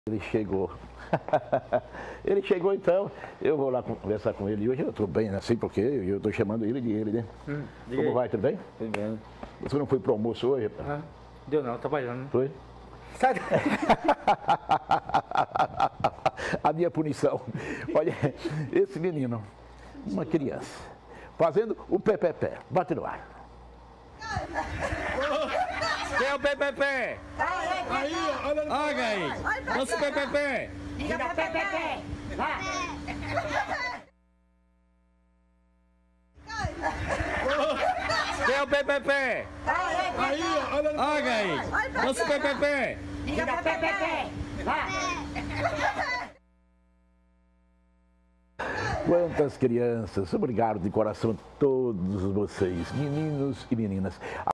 Ele chegou. Ele chegou, então, eu vou lá conversar com ele hoje. Eu estou bem assim, porque eu estou chamando ele de ele, né? Como vai, tudo bem? Tudo bem. Você não foi pro almoço hoje? Deu não, trabalhando. Foi? Sai A minha punição. Olha, esse menino, uma criança, fazendo o pé. Bate no ar. Quem é o pé? Aí, olha. Olha aí. Nosso pé. Diga pé. Vai. Quem é o pé? Aí, olha. Olha aí. Nosso pé. Diga pé. Vai. Quantas crianças, obrigado de coração a todos vocês, meninos e meninas.